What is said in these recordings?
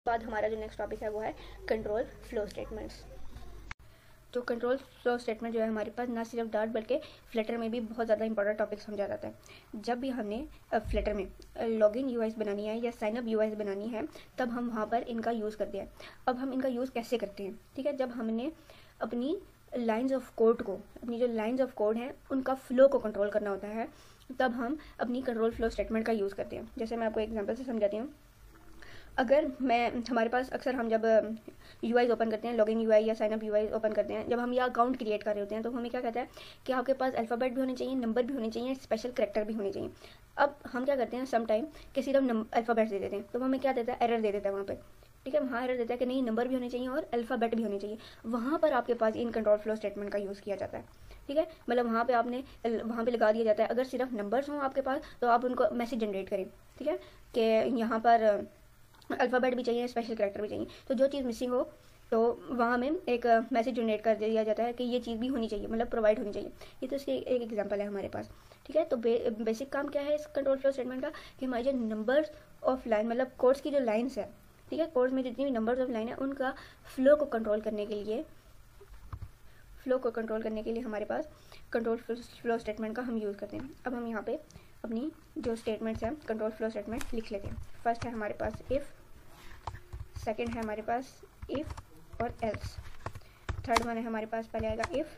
बाद हमारा जो नेक्स्ट टॉपिक है वो है कंट्रोल फ्लो स्टेटमेंट्स। तो कंट्रोल फ्लो स्टेटमेंट जो है हमारे पास ना सिर्फ डार्ट बल्कि फ्लटर में भी बहुत ज़्यादा इंपॉर्टेंट टॉपिक समझा जाता है। जब भी हमने फ्लटर में लॉगिन यूआईज बनानी है या साइनअप यूआईज बनानी है तब हम वहाँ पर इनका यूज़ करते हैं। अब हम इनका यूज़ कैसे करते हैं, ठीक है, जब हमने अपनी लाइंस ऑफ कोड को, अपनी जो लाइंस ऑफ कोड हैं उनका फ्लो को कंट्रोल करना होता है, तब हम अपनी कंट्रोल फ्लो स्टेटमेंट का यूज़ करते हैं। जैसे मैं आपको एग्जांपल से समझाती हूँ। अगर मैं हमारे पास अक्सर हम जब यूआई ओपन करते हैं, लॉगिन यूआई या साइनअप यूआई ओपन करते हैं, जब हम यह अकाउंट क्रिएट कर रहे होते हैं तो हमें क्या कहता है कि आपके पास अल्फ़ाबेट भी होने चाहिए, नंबर भी होने चाहिए, स्पेशल करैक्टर भी होने चाहिए। अब हम क्या करते हैं, सम टाइम कि सिर्फ अल्फ़ाबेट्स दे देते हैं तो हमें क्या देता है, एरर दे देता है वहाँ पर, ठीक है, वहाँ एरर देता है कि नहीं नंबर भी होने चाहिए और अल्फ़ाबेट भी होने चाहिए। वहाँ पर आपके पास इन कंट्रोल फ्लो स्टेटमेंट का यूज़ किया जाता है, ठीक है, मतलब वहाँ पे आपने वहाँ पे लगा दिया जाता है अगर सिर्फ नंबर्स हों आपके पास तो आप उनको मैसेज जनरेट करें, ठीक है, कि यहाँ पर अल्फ़ाबेट भी चाहिए, स्पेशल करैक्टर भी चाहिए, तो जो चीज़ मिसिंग हो तो वहाँ में एक मैसेज जनरेट कर दिया जाता है कि ये चीज़ भी होनी चाहिए, मतलब प्रोवाइड होनी चाहिए। ये तो इसकी एक एग्जांपल है हमारे पास, ठीक है। तो बेसिक काम क्या है इस कंट्रोल फ्लो स्टेटमेंट का कि हमारे जो नंबर्स ऑफ लाइन, मतलब कोड्स की जो लाइन्स है, ठीक है, कोड्स में जितनी भी नंबर्स ऑफ लाइन है उनका फ्लो को कंट्रोल करने के लिए हमारे पास कंट्रोल फ्लो स्टेटमेंट का हम यूज़ करते हैं। अब हम यहाँ पे अपनी जो स्टेटमेंट्स हैं कंट्रोल फ्लो स्टेटमेंट लिख लेते हैं। फर्स्ट है हमारे पास इफ़, सेकेंड है हमारे पास इफ़ और एल्स, थर्ड वन है हमारे पास पहले आएगा इफ़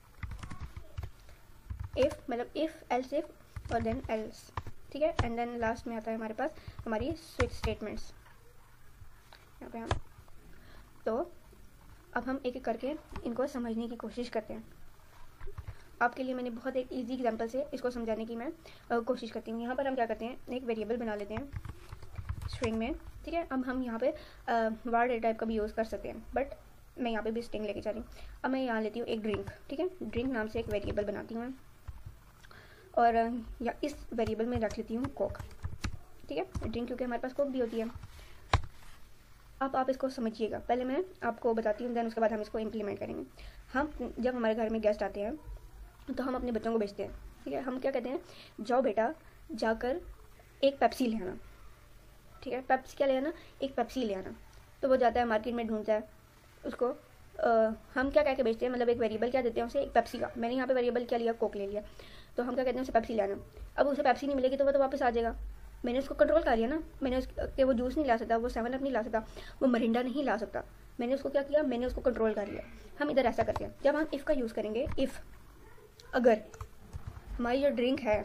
मतलब इफ़ एल्स इफ़ और देन एल्स, ठीक है, एंड देन लास्ट में आता है हमारे पास हमारी स्विच स्टेटमेंट्स। यहाँ पे हम तो अब हम एक एक करके इनको समझने की कोशिश करते हैं। आपके लिए मैंने बहुत एक इजी एग्जांपल से इसको समझाने की मैं कोशिश करती हूँ। यहाँ पर हम क्या करते हैं, एक वेरिएबल बना लेते हैं स्ट्रिंग में, ठीक है। अब हम यहाँ पे वर्ड टाइप का भी यूज़ कर सकते हैं, बट मैं यहाँ पे भी स्ट्रिंग लेके जा रही हूँ। अब मैं यहाँ लेती हूँ एक ड्रिंक, ठीक है, ड्रिंक नाम से एक वेरिएबल बनाती हूँ और या इस वेरिएबल में रख लेती हूँ कोक, ठीक है, ड्रिंक क्योंकि हमारे पास कोक भी होती है। अब आप इसको समझिएगा, पहले मैं आपको बताती हूँ, देन उसके बाद हम इसको इम्प्लीमेंट करेंगे। हम जब हमारे घर में गेस्ट आते हैं तो हम अपने बच्चों को भेजते हैं, ठीक है, हम क्या कहते हैं, जाओ बेटा जाकर एक पेप्सी ले आना, ठीक है, पेप्सी क्या ले आना, एक पेप्सी ले आना। तो वो जाता है मार्केट में ढूंढता है उसको, हम क्या कह के बेचते हैं, मतलब एक वेरिएबल क्या देते हैं उसे, एक पेप्सी का। मैंने यहाँ पे वेरिएबल क्या लिया, कोक ले लिया, तो हम क्या कहते हैं उसे पेप्सी ले आना। अब उसे पेप्सी नहीं मिलेगी तो वो तो वापस आ जाएगा। मैंने उसको कंट्रोल कर लिया ना, मैंने उसके वो जूस नहीं ला सकता, वो 7 अप नहीं ला सकता, वो मरिंडा नहीं ला सकता, मैंने उसको क्या किया, मैंने उसको कंट्रोल कर लिया। हम इधर ऐसा करते हैं, जब हम इफ़ का यूज़ करेंगे, इफ़ अगर हमारी जो ड्रिंक है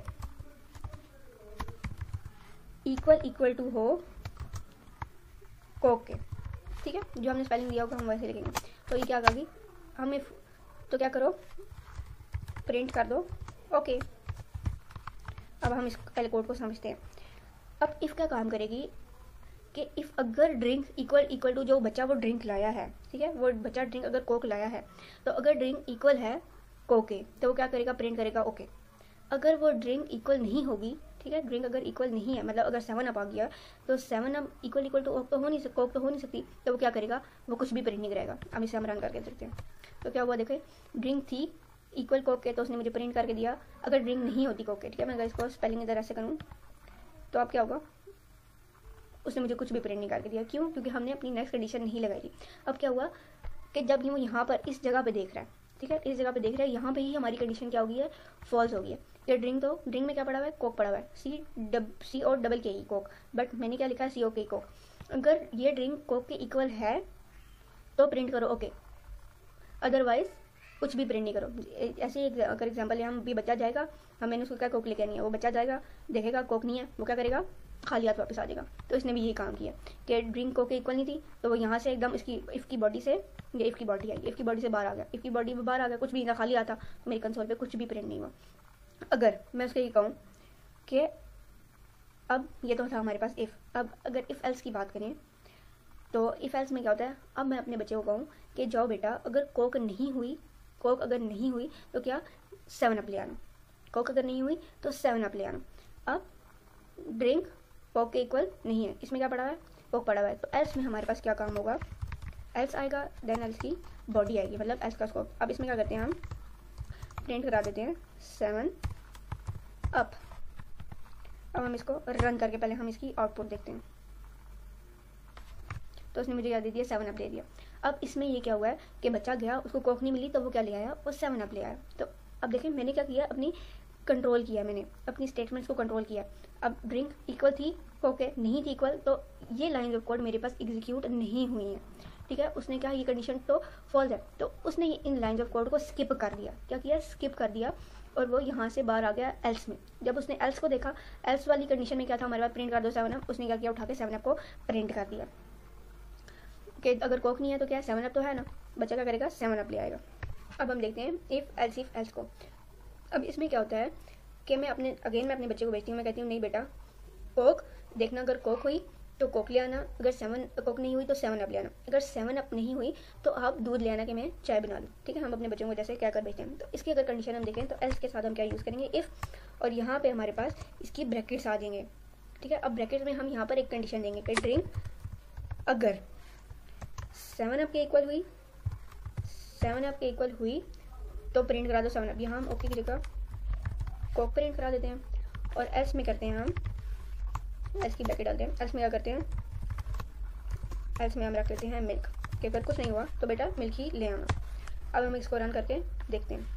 इक्वल टू हो कोक के, ठीक है, जो हमने स्पेलिंग दिया होगा हम वैसे लिखेंगे। तो ये क्या करेगी, हम इफ तो क्या करो, प्रिंट कर दो ओके। अब हम इस पहले कोड को समझते हैं। अब इफ़ क्या काम करेगी कि इफ़ अगर ड्रिंक इक्वल टू जो बच्चा वो ड्रिंक लाया है, ठीक है, वो बच्चा ड्रिंक अगर कोक लाया है तो अगर ड्रिंक इक्वल है कोक के तो वो क्या करेगा, प्रिंट करेगा ओके। अगर वो ड्रिंक इक्वल नहीं होगी, ठीक है, ड्रिंक अगर इक्वल नहीं है, मतलब अगर 7 अप आ गया तो 7 अप इक्वल टू कोक तो हो नहीं सकती, तो वो क्या करेगा, वो कुछ भी प्रिंट नहीं करेगा। अब इसे हम रन करके देखते हैं। तो क्या हुआ, देखे ड्रिंक थी इक्वल कोक के तो उसने मुझे प्रिंट करके दिया। अगर ड्रिंक नहीं होती कोक के, ठीक है, मैं अगर इसको स्पेलिंग इधर ऐसे करूँ तो अब क्या होगा, उसने मुझे कुछ भी प्रिंट नहीं करके दिया। क्यों, क्योंकि हमने अपनी नेक्स्ट कंडीशन नहीं लगाई थी। अब क्या हुआ कि जब वो यहाँ पर इस जगह पे देख रहा है, ठीक है, इस जगह पे देख रहा है, यहाँ पे ही हमारी कंडीशन क्या हो गई है, फॉल्स हो गई है। ये ड्रिंक में क्या पड़ा हुआ है, कोक पड़ा हुआ है, सी और डबल के कोक, बट मैंने क्या लिखा है, सी ओ के कोक। अगर ये ड्रिंक कोक के इक्वल है तो प्रिंट करो ओके, अदरवाइज कुछ भी प्रिंट नहीं करो। ऐसे ही अगर एग्जाम्पल हम भी बच्चा जाएगा, मैंने उसको क्या कोक लेके नहीं है, वो बच्चा जाएगा देखेगा कोक नहीं है, वो क्या करेगा, खाली हाथ वापस आ जाएगा। तो इसने भी यही काम किया कि ड्रिंक कोक के इक्वल नहीं थी तो वो यहाँ से एकदम इसकी इफ़ की बॉडी से, ये इफ़ की बॉडी आई, इफ़ की बॉडी से बाहर आ गया, इफ़ की बॉडी में बाहर आ गया, कुछ भी नहीं था, खाली आता, मेरे कंसोल पे कुछ भी प्रिंट नहीं हुआ। अगर मैं उसको ये कहूँ कि अब ये तो था हमारे पास इफ़, अब अगर इफ़ एल्स की बात करें तो इफ़ एल्स में क्या होता है, अब मैं अपने बच्चे को कहूँ कि जाओ बेटा अगर कोक अगर नहीं हुई तो क्या 7 अप ले आना, कोक अगर नहीं हुई तो 7 अप ले आना। अब ड्रिंक कोक के इक्वल नहीं है, इसमें क्या पड़ा हुआ है, कोक पड़ा हुआ है, तो एल्स में हमारे पास क्या काम होगा, एल्स आएगा, देन एल्स की बॉडी आएगी, मतलब एल्स का स्कोप। अब इसमें क्या करते हैं, हम प्रिंट करा देते हैं 7 अप। अब हम इसको रन करके पहले हम इसकी आउटपुट देखते हैं। तो उसने मुझे क्या दे दिया, 7 अप दे दिया। अब इसमें ये क्या हुआ है कि बच्चा गया, उसको कोक नहीं मिली तो वो क्या ले आया, वो 7 अप ले आया। तो अब देखें मैंने क्या किया, अपनी कंट्रोल किया, मैंने अपनी स्टेटमेंट्स को कंट्रोल किया। अब ड्रिंक इक्वल थी कोक है, नहीं थी इक्वल, तो ये लाइन ऑफ कोड मेरे पास एग्जीक्यूट नहीं हुई है, ठीक है। उसने क्या, ये कंडीशन तो फॉल्स है, तो उसने इन लाइन्स ऑफ कोड को स्किप कर दिया। क्या किया, स्किप कर दिया, और वो यहाँ से बाहर आ गया एल्स में। जब उसने एल्स को देखा, एल्स वाली कंडीशन में क्या था, हमारे पास प्रिंट कर दो 7 अप, उसने क्या किया, उठा के 7 अप को प्रिंट कर दिया कि अगर कोक नहीं है तो क्या, 7 अप तो है ना, बच्चा क्या करेगा, 7 अप ले आएगा। अब हम देखते हैं इफ़ एल्स को। अब इसमें क्या होता है कि मैं अपने बच्चे को भेजती हूँ, मैं कहती हूँ नहीं बेटा कोक देखना, अगर कोक हुई तो कोक ले आना, अगर कोक नहीं हुई तो 7 अप ले आना, अगर 7 अप नहीं हुई तो आप दूध ले आना कि मैं चाय बना लूँ, ठीक है। हम अपने बच्चों को जैसे क्या कर भेजते हैं। तो इसकी अगर कंडीशन हम देखें तो एल्स के साथ हम क्या यूज़ करेंगे, इफ़, और यहाँ पे हमारे पास इसकी ब्रैकेट्स आ जाएंगे, ठीक है। अब ब्रैकेट्स में हम यहाँ पर एक कंडीशन देंगे कि ड्रिंक अगर 7 अप के इक्वल हुई तो प्रिंट करा दो 7 अप। यहाँ हम ओके की जगह कोक प्रिंट करा देते हैं, और एल्स में करते हैं हम, एल्स की ब्रैकेट डालते हैं, एल्स में क्या करते हैं, एल्स में हम रख लेते हैं मिल्क, कि अगर कुछ नहीं हुआ तो बेटा मिल्क ही ले आना। अब हम इसको रन करके देखते हैं,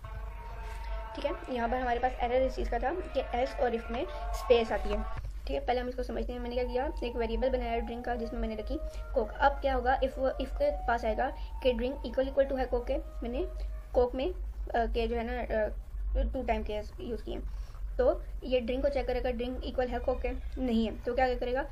ठीक है। यहाँ पर हमारे पास एरर इस चीज़ का था कि एल्स और इफ में स्पेस आती है, ठीक है। पहले हम इसको समझते हैं। मैंने क्या किया, एक वेरिएबल बनाया ड्रिंक का जिसमें मैंने रखी कोक। अब क्या होगा, इफ़ के पास आएगा कि ड्रिंक इक्वल टू है कोक के, मैंने कोक में के जो है ना 2 टाइम के यूज़ किए, तो ये ड्रिंक को चेक करेगा, ड्रिंक इक्वल है कोक के, नहीं है, तो क्या करेगा,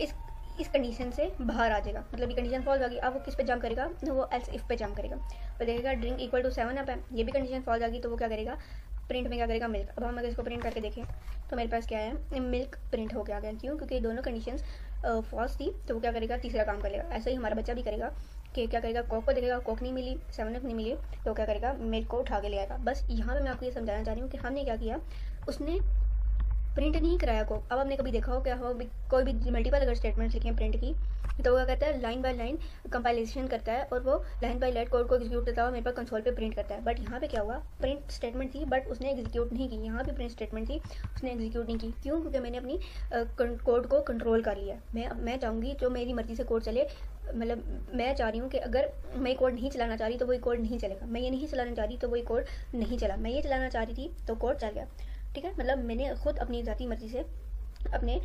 इस कंडीशन से बाहर आ जाएगा, मतलब ये कंडीशन फॉल्स आ गई। अब वो किस पे जंप करेगा, तो वो एल्स इफ पे जंप करेगा, तो देखेगा ड्रिंक इक्वल टू 7 अप है, ये भी कंडीशन फॉल्स आ गई, तो वो क्या करेगा, प्रिंट में क्या करेगा, मिल्क। अब हम अगर इसको प्रिंट करके देखें तो मेरे पास क्या है, मिल्क प्रिंट हो गया। क्यों, क्योंकि ये दोनों कंडीशंस फॉल्स थी, तो वो क्या करेगा, तीसरा काम कर लेगा। ऐसा ही हमारा बच्चा भी करेगा कि क्या करेगा, कोक को देखेगा, कोक नहीं मिली, 7 अप नहीं मिली, तो क्या करेगा, मिल्क को उठा के ले आएगा। बस यहाँ पे मैं आपको ये समझाना चाह रही हूँ कि हमने क्या किया, उसने प्रिंट नहीं कराया को। अब आपने कभी देखा हो क्या हो, कोई भी मल्टीपल अगर स्टेटमेंट्स लिखे हैं प्रिंट की, तो वो क्या करता है, लाइन बाय लाइन कंपाइलेशन करता है, और वो लाइन बाय लाइन कोड को एग्जीक्यूट करता है, मेरे पास कंसोल पे प्रिंट करता है। बट यहाँ पे क्या हुआ, प्रिंट स्टेटमेंट थी बट उसने एग्जीक्यूट नहीं की। यहाँ पे प्रिंट स्टेटमेंट थी, उसने एग्जीक्यूट नहीं की। क्यों, क्योंकि मैंने अपनी कोड को कंट्रोल कर लिया। मैं चाहूँगी जो मेरी मर्जी से कोड चले, मतलब मैं चाह रही हूँ कि अगर मैं कोड नहीं चलाना चाह रही तो वही कोड नहीं चलेगा, मैं ये नहीं चलाना चाह रही तो वही कोड नहीं चला, मैं ये चलाना चाह रही थी तो कोड चल गया, ठीक है। मतलब मैंने खुद अपनी ज़ाती मर्जी से अपने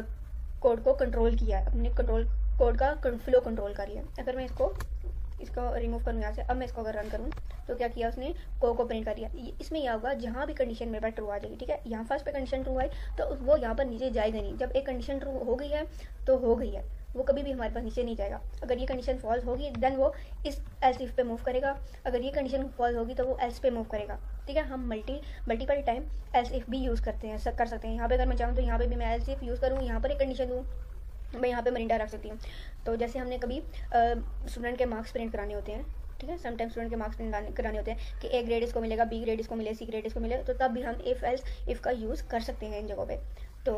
कोड को कंट्रोल किया, अपने कोड का फ्लो कंट्रोल कर लिया। अगर मैं इसको रिमूव करूँ यहाँ से, अब मैं इसको अगर रन करूँ तो क्या किया उसने, को प्रिंट कर दिया। इसमें यह होगा जहाँ भी कंडीशन मेरे पास ट्रू आ जाएगी, ठीक है। यहाँ फर्स्ट पे कंडीशन ट्रू आई तो वो यहाँ पर नीचे जाएगा नहीं। जब एक कंडीशन ट्रू हो गई है तो हो गई है, वो कभी भी हमारे पास नीचे नहीं जाएगा। अगर ये कंडीशन फॉल्स होगी देन वो इस एल्स इफ पे मूव करेगा, अगर ये कंडीशन फॉल्स होगी तो वो एल्स पे मूव करेगा, ठीक है। हम मल्टीपल टाइम एल्स इफ भी यूज़ कर सकते हैं। यहाँ पे अगर मैं चाहूँ तो यहाँ पे भी मैं एल्स इफ यूज़ करूँ, यहाँ पर एक कंडीशन दूँ, मैं यहाँ पे मरिंडा रख सकती हूँ। तो जैसे हमने कभी स्टूडेंट के मार्क्स प्रिंट कराने होते हैं, ठीक है, समटाइम स्टूडेंट के मार्क्स प्रिंट कराने होते हैं कि ए ग्रेड इसको मिलेगा, बी ग्रेड इसको मिले, सी ग्रेड इसको मिले, तो तब भी हम इफ़ एल्स इफ़ का यूज़ कर सकते हैं इन जगहों पे। तो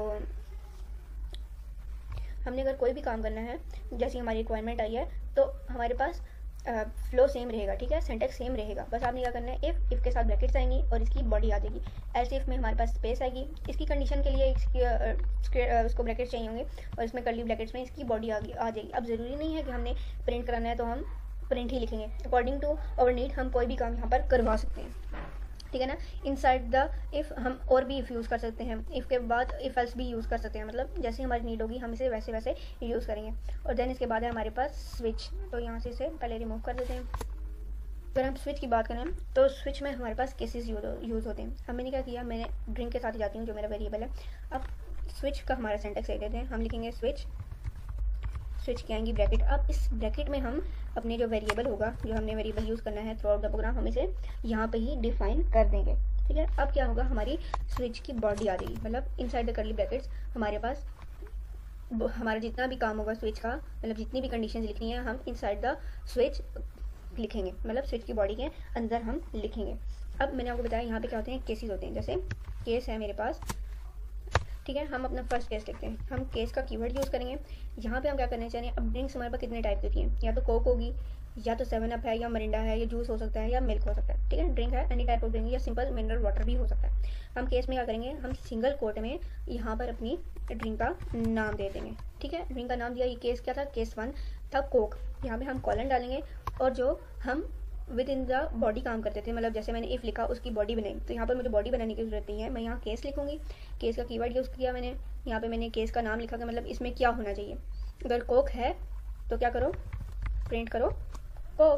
हमने अगर कोई भी काम करना है, जैसी हमारी रिक्वायरमेंट आई है, तो हमारे पास फ्लो सेम रहेगा, ठीक है, सिंटैक्स सेम रहेगा। बस आपने क्या करना है, इफ़ के साथ ब्रैकेट्स आएंगी और इसकी बॉडी आ जाएगी। एल्स इफ में हमारे पास स्पेस आएगी, इसकी कंडीशन के लिए इसको ब्रैकेट्स चाहिए होंगे, और इसमें कर्ली ब्रैकेट्स में इसकी बॉडी आ जाएगी। अब ज़रूरी नहीं है कि हमने प्रिंट कराना है तो हम प्रिंट ही लिखेंगे, अकॉर्डिंग टू आवर नीड हम कोई भी काम यहाँ पर करवा सकते हैं, ठीक है ना। इनसाइड द इफ़ हम और भी इफ़ यूज़ कर सकते हैं, इफ़ के बाद इफ़ एल्स भी यूज़ कर सकते हैं, मतलब जैसे हमारी नीड होगी हम इसे वैसे वैसे यूज़ करेंगे। और देन इसके बाद है हमारे पास स्विच, तो यहाँ से इसे पहले रिमूव कर देते हैं। अगर हम स्विच की बात करें तो स्विच में हमारे पास केसेस यूज़ होते हैं। अब मैंने क्या किया, मैंने ड्रिंक के साथ ही जाती हूँ जो मेरा वेरिएबल है। अब स्विच का हमारा सिंटैक्स दे देते हैं, हम लिखेंगे स्विच की आएंगी ब्रैकेट। अब इस ब्रैकेट में हम अपने जो वेरिएबल होगा, जो हमने वेरिएबल यूज़ करना है थ्रू आउट द प्रोग्राम, हम इसे यहाँ पे ही डिफाइन कर देंगे, ठीक है। अब क्या होगा, हमारी स्विच की बॉडी आ जाएगी, मतलब इनसाइड द कर्ली ब्रैकेट्स हमारे पास हमारा जितना भी काम होगा स्विच का, मतलब जितनी भी कंडीशंस लिखनी है हम इनसाइड द स्विच लिखेंगे, मतलब स्विच की बॉडी के अंदर हम लिखेंगे। अब मैंने आपको बताया यहाँ पे क्या होते हैं, केसेस होते हैं। जैसे केस है मेरे पास, ठीक है, हम अपना फर्स्ट केस लिखते हैं, हम केस का कीवर्ड यूज़ करेंगे। यहाँ पे हम क्या करना चाहिए, अब ड्रिंक्स हमारे पास कितने टाइप की होती हैं, या तो कोक होगी, या तो 7 अप है, या मरिंडा है, या जूस हो सकता है, या मिल्क हो सकता है, ठीक है। ड्रिंक है एनी टाइप ऑफ ड्रिंक, या सिंपल मिनरल वाटर भी हो सकता है। हम केस में क्या करेंगे, हम सिंगल कोट में यहाँ पर अपनी ड्रिंक का नाम दे देंगे, ठीक है। ड्रिंक का नाम दिया, ये केस क्या था, केस 1, था कोक, यहाँ पे हम कॉलन डालेंगे और जो हम विद इन द बॉडी काम करते थे, मतलब जैसे मैंने इफ़ लिखा उसकी बॉडी बनाई, तो यहाँ पर मुझे बॉडी बनाने की जरूरत नहीं है, मैं यहाँ केस लिखूंगी। केस का कीवर्ड यूज़ किया मैंने, यहाँ पे मैंने केस का नाम लिखा कि मतलब इसमें क्या होना चाहिए। अगर कोक है तो क्या करो, प्रिंट करो कोक,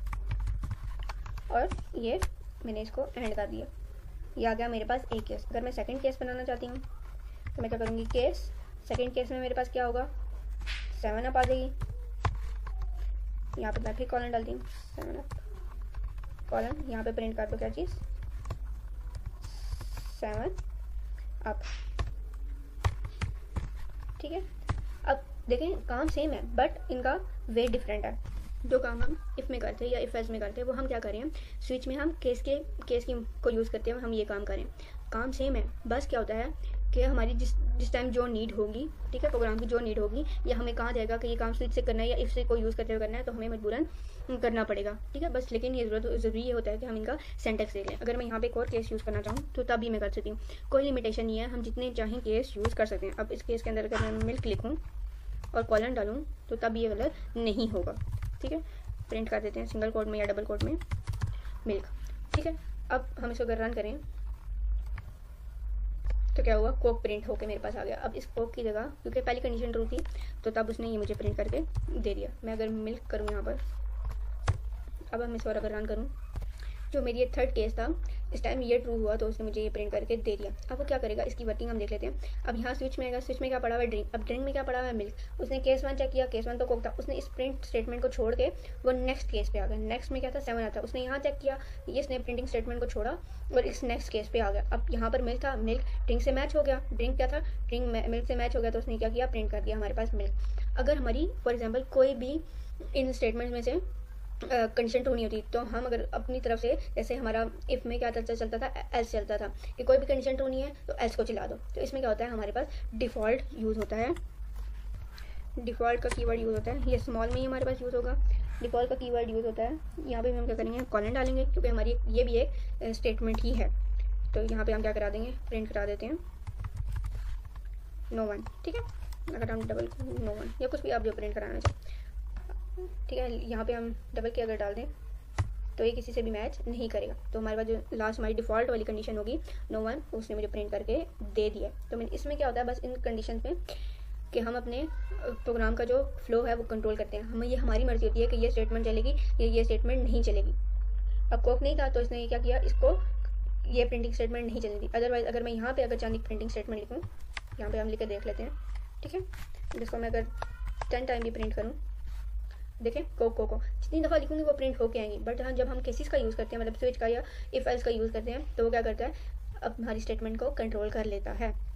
और ये मैंने इसको एंड कर दिया, ये आ गया मेरे पास एक केस। अगर मैं सेकंड केस बनाना चाहती हूँ तो मैं क्या करूँगी, केस, सेकंड केस में मेरे पास क्या होगा, 7 अप आ जाएगी। यहाँ पे मैं फिर कॉलन डालती हूँ, 7 अप कॉलन, यहाँ पे प्रिंट कर दो क्या चीज़, 7 अप। ठीक है, अब देखें काम सेम है बट इनका वे डिफरेंट है। जो काम हम इफ़ में करते हैं या इफ़ एल्स में करते हैं वो हम क्या करें, स्विच में हम केस की को यूज़ करते हैं, हम ये काम करें। काम सेम है, बस क्या होता है कि हमारी जिस टाइम जो नीड होगी, ठीक है, प्रोग्राम की जो नीड होगी, या हमें कहा जाएगा कि ये काम स्विच से करना है या इफ़ से को यूज़ करते हुए करना है, तो हमें मजबूरन करना पड़ेगा। ठीक है, बस लेकिन ये ज़रूरी ये होता है कि हम इनका सिंटैक्स देख लें। अगर मैं यहाँ पे एक और केस यूज़ करना चाहूँ तो तभी मैं कर सकती हूँ, कोई लिमिटेशन नहीं है, हम जितने चाहें केस यूज़ कर सकते हैं। अब इस केस के अंदर अगर मैं मिल्क लिखूँ और कॉलन डालूँ तो तब ये गलत नहीं होगा। ठीक है, प्रिंट कर देते हैं सिंगल कोट में या डबल कोट में मिल्क। ठीक है, अब हम इसको अगर रन करें तो क्या हुआ, कोक प्रिंट होके मेरे पास आ गया। अब इस कोक की जगह, क्योंकि पहली कंडीशन ट्रू थी तो तब उसने ये मुझे प्रिंट करके दे दिया। मैं अगर मिल्क करूँ यहाँ पर, अब हम इस बार अगर रन करूँ, जो मेरी ये थर्ड केस था, इस टाइम ये ट्रू हुआ तो उसने मुझे ये प्रिंट करके दे दिया। अब वो क्या करेगा, इसकी वर्किंग हम देख लेते हैं। अब यहाँ स्विच में आएगा, स्विच में क्या पड़ा हुआ है, ड्रिंक। अब ड्रिंक में क्या पड़ा हुआ है, मिल्क। उसने केस 1 चेक किया, केस 1 तो कोक था, उसने इस प्रिंट स्टेटमेंट को छोड़ के वो नेक्स्ट केस पे आ गया। नेक्स्ट में क्या था, 7 आता, उसने यहाँ चेक किया, ये इसने प्रिंटिंग स्टेटमेंट को छोड़ा और इस नेक्स्ट केस पे आ गया। अब यहाँ पर मिल्क था, मिल्क ड्रिंक से मैच हो गया, ड्रिंक क्या था, ड्रिंक मिल्क से मैच हो गया, तो उसने क्या किया, प्रिंट कर दिया हमारे पास मिल्क। अगर हमारी फॉर एग्जाम्पल कोई भी इन स्टेटमेंट में से कंडीशन ट्रू नहीं होती तो हम अगर अपनी तरफ से, जैसे हमारा इफ़ में क्या चलता था, एल्स चलता था कि कोई भी कंडीशन ट्रू नहीं है तो एल्स को चला दो, तो इसमें क्या होता है, हमारे पास डिफ़ॉल्ट यूज़ होता है, डिफ़ॉल्ट का कीवर्ड यूज़ होता है, ये स्मॉल में ही हमारे पास यूज़ होगा, डिफ़ॉल्ट का कीवर्ड यूज़ होता है। यहाँ पे हम क्या करेंगे, कॉलन डालेंगे, क्योंकि हमारी ये भी एक स्टेटमेंट ही है, तो यहाँ पे हम क्या करा देंगे, प्रिंट करा देते हैं no 1। ठीक है, अगर हम डबल no 1 या कुछ भी आप जो प्रिंट कराना चाहें, ठीक है, यहाँ पे हम डबल के अगर डाल दें तो ये किसी से भी मैच नहीं करेगा। तो हमारे पास जो लास्ट हमारी डिफ़ॉल्ट वाली कंडीशन होगी no 1, उसने मुझे प्रिंट करके दे दिया। तो मैं इसमें क्या होता है, बस इन कंडीशन में कि हम अपने प्रोग्राम का जो फ्लो है वो कंट्रोल करते हैं, हमें ये हमारी मर्जी होती है कि ये स्टेटमेंट चलेगी या ये स्टेटमेंट नहीं चलेगी। अब कोक नहीं था तो इसने ये क्या किया, इसको ये प्रिंटिंग स्टेटमेंट नहीं चलनी थी। अदरवाइज अगर मैं यहाँ पे अगर चांदी प्रिंटिंग स्टेटमेंट लिखूँ, यहाँ पे हम लिख के देख लेते हैं। ठीक है, जिसको मैं अगर 10 टाइम भी प्रिंट करूँ, देखें कोक को जितनी दफ़ा लिखूंगी वो प्रिंट होके आएंगी। बट हाँ, जब हम केसेस का यूज़ करते हैं, मतलब स्विच का या इफ़ एल्स का यूज़ करते हैं, तो वो क्या करता है, अब हमारी स्टेटमेंट को कंट्रोल कर लेता है।